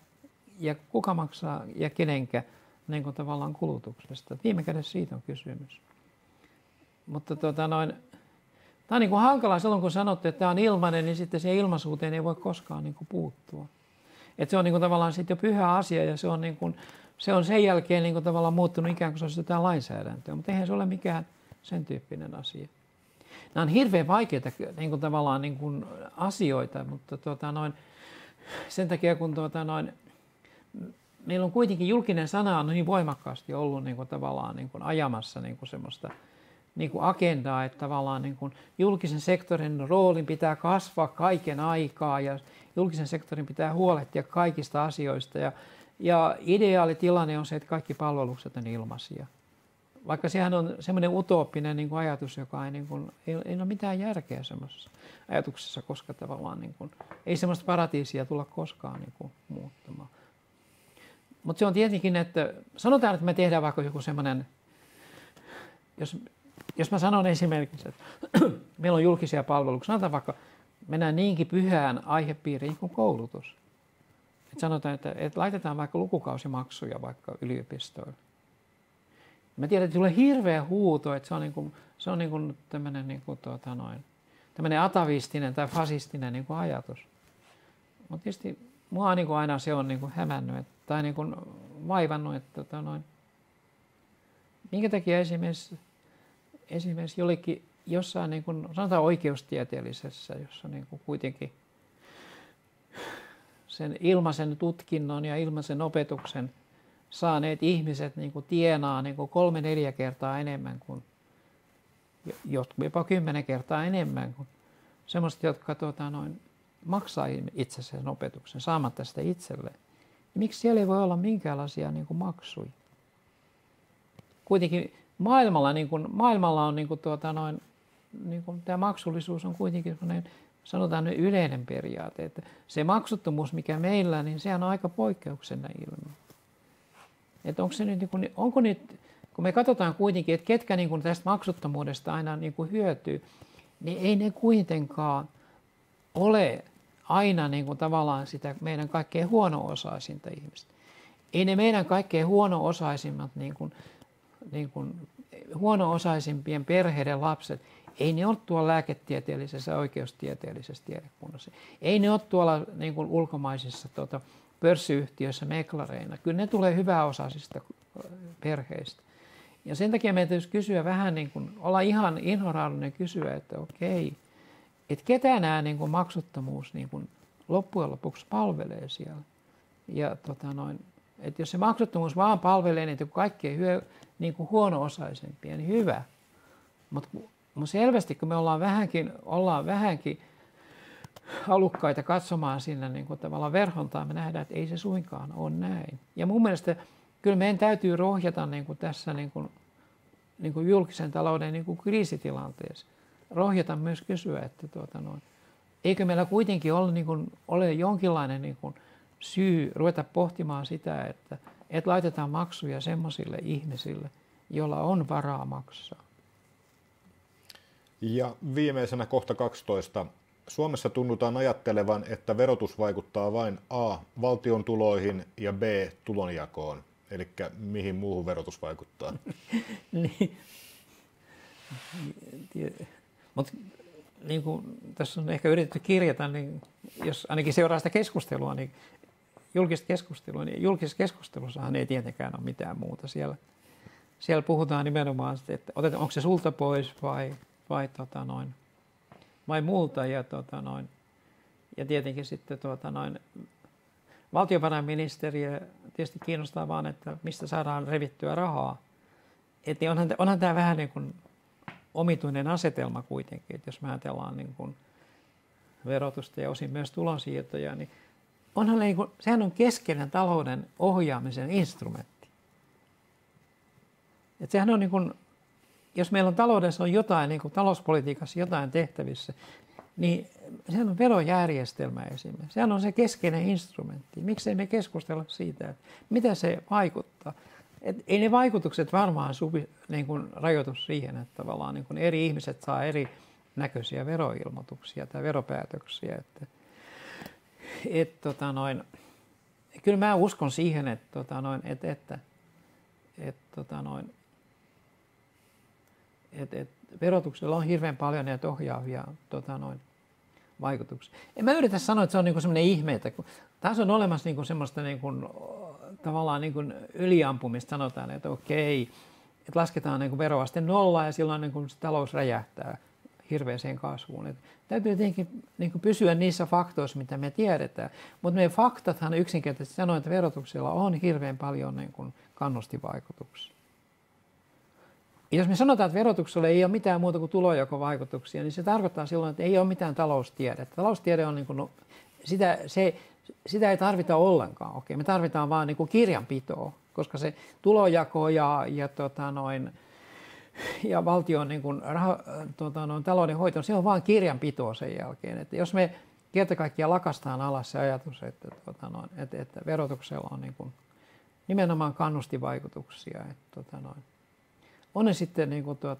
[SPEAKER 2] ja kenenkä niin kuin tavallaan kulutuksesta. Viime kädessä siitä on kysymys. Mutta Tämä on niin kuin hankalaa silloin, kun sanotte, että tämä on ilmainen, niin sitten siihen ilmaisuuteen ei voi koskaan niin kuin puuttua. Että se on niin kuin tavallaan sitten jo pyhä asia ja se on sen jälkeen niin kuin tavallaan muuttunut ikään kuin se olisi jotain lainsäädäntöä, mutta eihän se ole mikään sen tyyppinen asia. Nämä on hirveän vaikeita niin kuin tavallaan niin kuin asioita, mutta sen takia kun meillä on kuitenkin julkinen sana on niin voimakkaasti ollut niin kuin tavallaan niin kuin ajamassa niin kuin semmoista niin kuin agendaa, että tavallaan niin kuin julkisen sektorin roolin pitää kasvaa kaiken aikaa ja julkisen sektorin pitää huolehtia kaikista asioista ja ideaali tilanne on se, että kaikki palvelukset on ilmaisia. Vaikka sehän on semmoinen utooppinen niin kuin ajatus, joka ei ole mitään järkeä semmoisessa ajatuksessa, koska tavallaan niin kuin, ei semmoista paratiisia tulla koskaan niin kuin muuttamaan. Mutta se on tietenkin, että sanotaan, että me tehdään vaikka joku semmoinen, jos mä sanon esimerkiksi, että meillä on julkisia palveluja, sanotaan vaikka, mennään niinkin pyhään aihepiiriin kuin koulutus. Että sanotaan, että laitetaan vaikka lukukausimaksuja vaikka yliopistoille. Mä tiedän, että tulee hirveä huuto, että se on tämmöinen atavistinen tai fasistinen niin kuin ajatus. Mutta tietysti mua niin kuin aina se on niin kuin hämännyt tai niin kuin vaivannut, että minkä takia esimerkiksi jollekin jossain niin kuin, sanotaan oikeustieteellisessä, jossa niin kuin kuitenkin sen ilmaisen tutkinnon ja ilmaisen opetuksen saaneet ihmiset niin kuin tienaa niin kuin 3-4 kertaa enemmän kuin, jopa 10 kertaa enemmän kuin semmoiset, jotka maksaa itse sen opetuksen saamatta sitä itselleen. Miksi siellä ei voi olla minkäänlaisia niin kuin maksuja? Kuitenkin maailmalla on tämä maksullisuus on kuitenkin sanotaan nyt yleinen periaate, että se maksuttomuus, mikä meillä, niin sehän on aika poikkeuksena ilmiö. Että onko nyt, kun me katsotaan kuitenkin, että ketkä niin kuin tästä maksuttomuudesta aina niin kuin hyötyy, niin ei ne kuitenkaan ole aina niin kuin tavallaan sitä meidän kaikkein huono-osaisinta ihmistä. Ei ne meidän kaikkein huono-osaisimmat, huono-osaisimpien perheiden lapset, ei ne ole tuolla lääketieteellisessä ja oikeustieteellisessä tiedekunnassa. Ei ne ole tuolla niin kuin ulkomaisissa pörssiyhtiöissä meklareina. Kyllä ne tulee hyväosaisista perheistä. Ja sen takia meidän täytyisi kysyä vähän, niin kuin, olla ihan ignoraalinen kysyä, että okei, että ketä nämä niin kuin maksuttomuus niin kuin loppujen lopuksi palvelee siellä. Ja että jos se maksuttomuus vaan palvelee niitä kaikkein niin kuin huono-osaisempia, niin hyvä. Mutta selvästi, kun me ollaan vähänkin halukkaita katsomaan sinne niin kuin tavallaan verhontaan, me nähdään, että ei se suinkaan ole näin. Ja mun mielestä kyllä meidän täytyy rohjata niin kuin tässä niin kuin julkisen talouden niin kuin kriisitilanteessa. Rohjata myös kysyä, että eikö meillä kuitenkin ole jonkinlainen niin kuin syy ruveta pohtimaan sitä, että laitetaan maksuja semmoisille ihmisille, joilla on varaa maksaa.
[SPEAKER 1] Ja viimeisenä kohta 12. Suomessa tunnutaan ajattelevan, että verotus vaikuttaa vain A. valtion tuloihin ja B. tulonjakoon. Eli mihin muuhun verotus vaikuttaa?
[SPEAKER 2] Niin. Mutta niin kuin tässä on ehkä yritetty kirjata, niin jos ainakin seuraa sitä keskustelua, niin julkisessa keskustelussahan ei tietenkään ole mitään muuta. Siellä puhutaan nimenomaan, että onko se sulta pois vai multa. Ja tietenkin sitten valtiovarainministeriö tietysti kiinnostaa vaan, että mistä saadaan revittyä rahaa. Että onhan tämä vähän niin kuin omituinen asetelma kuitenkin, että jos me ajatellaan niin kuin verotusta ja osin myös tulonsiirtoja, niin sehän on keskeinen talouden ohjaamisen instrumentti. Että sehän on niin kuin, jos meillä on taloudessa on jotain, niin kuin talouspolitiikassa jotain tehtävissä, niin sehän on verojärjestelmä esimerkiksi. Sehän on se keskeinen instrumentti. Miksei me keskustella siitä, että mitä se vaikuttaa. Ei ne vaikutukset varmaan niin kuin rajoitu siihen, että tavallaan niin kuin eri ihmiset saa eri näköisiä veroilmoituksia tai veropäätöksiä. Kyllä mä uskon siihen, verotuksella on hirveän paljon näitä ohjaavia vaikutuksia. En mä yritä sanoa, että se on niinku semmoinen ihme, että kun taas on olemassa niinku semmoista niinku, tavallaan niinku yliampumista, sanotaan, että okei, että lasketaan niinku veroaste nolla ja silloin niinku se talous räjähtää hirveäseen kasvuun. Et täytyy tietenkin niinku pysyä niissä faktoissa, mitä me tiedetään, mutta meidän faktathan yksinkertaisesti sanoo, että verotuksella on hirveän paljon niinku kannustivaikutuksia. Jos me sanotaan, että verotuksella ei ole mitään muuta kuin tulonjakovaikutuksia, niin se tarkoittaa silloin, että ei ole mitään taloustiedettä. Taloustiede on, niin kuin, sitä ei tarvita ollenkaan. Okei, me tarvitaan vaan niin kuin kirjanpitoa, koska se tulonjako ja valtion niin kuin, taloudenhoito, se on vaan kirjanpitoa sen jälkeen. Että jos me kerta kaikkiaan lakastaan alas se ajatus, että verotuksella on niin kuin, nimenomaan kannustivaikutuksia, on ne sitten, niin kuin,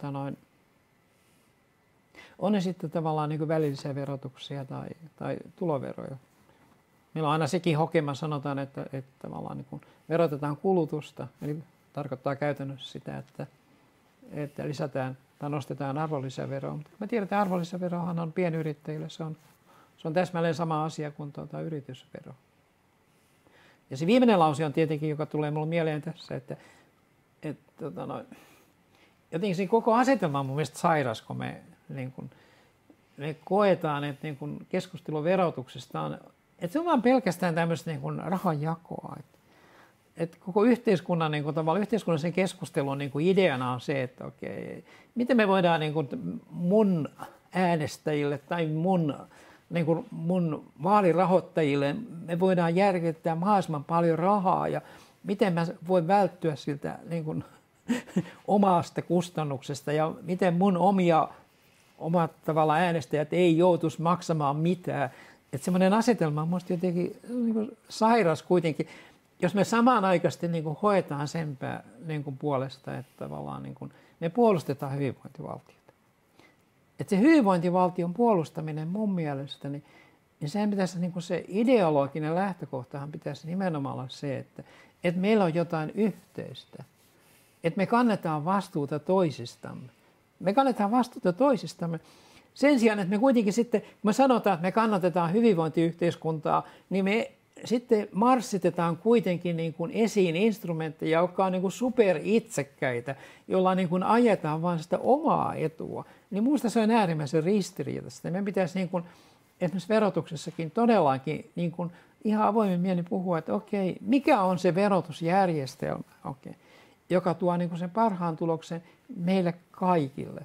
[SPEAKER 2] on ne sitten tavallaan niin kuin välillisiä verotuksia tai tuloveroja. Meillä on aina sekin hokema, sanotaan, että tavallaan niin kuin verotetaan kulutusta, eli tarkoittaa käytännössä sitä, että lisätään tai nostetaan arvonlisäveroa. Mutta me tiedetään, että arvonlisäverohan on pienyrittäjille, se on täsmälleen sama asia kuin yritysvero. Ja se viimeinen lause on tietenkin, joka tulee minulle mieleen tässä, että jotenkin se koko asetelma on mun mielestä sairas, kun me koetaan, että niin kuin keskustelu verotuksesta on, että se on vaan pelkästään tämmöistä niin kuin rahanjakoa. Että koko yhteiskunnan, niin kuin, tavallaan yhteiskunnallisen keskustelun niin kuin ideana on se, että okei, miten me voidaan niin kuin mun äänestäjille tai mun vaalirahoittajille, me voidaan järjestää mahdollisimman paljon rahaa ja miten mä voin välttyä siltä niin kuin omasta kustannuksesta ja miten mun omat tavallaan äänestäjät ei joutuisi maksamaan mitään. Että semmoinen asetelma on minusta jotenkin niin kuin sairas kuitenkin, jos me samanaikaisesti niin kuin hoetaan sen niin kuin puolesta, että tavallaan niin kuin me puolustetaan hyvinvointivaltiota. Että se hyvinvointivaltion puolustaminen mun mielestäni, niin sehän pitäisi, niin kuin se ideologinen lähtökohtahan pitäisi nimenomaan olla se, että meillä on jotain yhteistä. Että me kannetaan vastuuta toisistamme. Me kannetaan vastuuta toisistamme. Sen sijaan, että me kuitenkin sitten, kun me sanotaan, että me kannatetaan hyvinvointiyhteiskuntaa, niin me sitten marssitetaan kuitenkin niin kuin esiin instrumentteja, jotka on niin kuin superitsekkäitä, joilla niin kuin ajetaan vain sitä omaa etua. Niin minusta se on äärimmäisen ristiriitaista. Meidän pitäisi niin kuin, esimerkiksi verotuksessakin todellakin niin kuin ihan avoimin mielin puhua, että okei, mikä on se verotusjärjestelmä, joka tuo niin kuin sen parhaan tuloksen meille kaikille.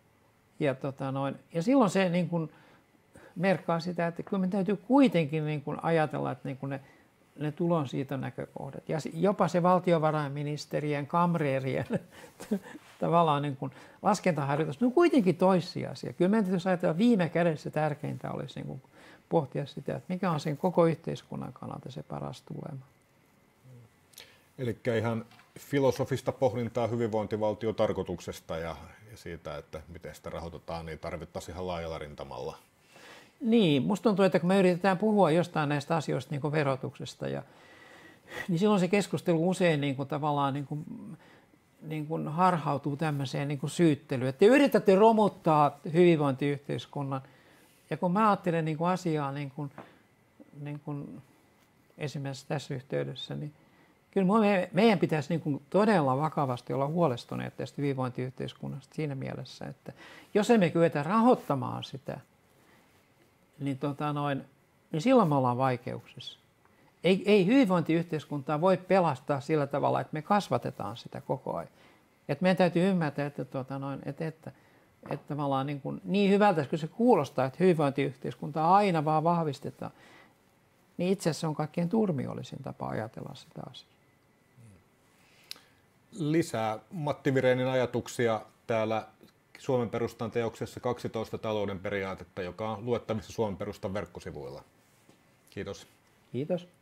[SPEAKER 2] Ja silloin se niin kuin merkkaa sitä, että kyllä me täytyy kuitenkin niin kuin ajatella, että niin kuin ne tulonsiirtonäkökohdat ja jopa se valtiovarainministerien, kamreerien tavallaan niin kuin laskentaharjoitus, ne on kuitenkin toissijaisia. Kyllä meidän täytyisi ajatella, että viime kädessä tärkeintä olisi niin kuin pohtia sitä, että mikä on sen koko yhteiskunnan kannalta se paras tulema.
[SPEAKER 1] Eli ihan filosofista pohdintaa hyvinvointivaltion tarkoituksesta ja siitä, että miten sitä rahoitetaan, niin tarvittaisiin ihan laajalla rintamalla.
[SPEAKER 2] Niin, musta tuntuu, että kun me yritetään puhua jostain näistä asioista niin kuin verotuksesta, niin silloin se keskustelu usein niin kuin, tavallaan niin kuin harhautuu tämmöiseen niin kuin syyttelyyn, että te yritätte romuttaa hyvinvointiyhteiskunnan. Ja kun mä ajattelen niin kuin asiaa niin kuin esimerkiksi tässä yhteydessä, niin kyllä meidän pitäisi niin kuin todella vakavasti olla huolestuneet tästä hyvinvointiyhteiskunnasta siinä mielessä, että jos emme kyetä rahoittamaan sitä, niin silloin me ollaan vaikeuksissa. Ei hyvinvointiyhteiskuntaa voi pelastaa sillä tavalla, että me kasvatetaan sitä koko ajan. Että meidän täytyy ymmärtää, että tavallaan niin hyvältä kuin se kuulostaa, että hyvinvointiyhteiskuntaa aina vaan vahvistetaan, niin itse asiassa on kaikkein turmiollisin tapa ajatella sitä asiaa.
[SPEAKER 1] Lisää Matti Virenin ajatuksia täällä Suomen Perustan teoksessa 12 talouden periaatetta, joka on luettavissa Suomen Perustan verkkosivuilla. Kiitos.
[SPEAKER 2] Kiitos.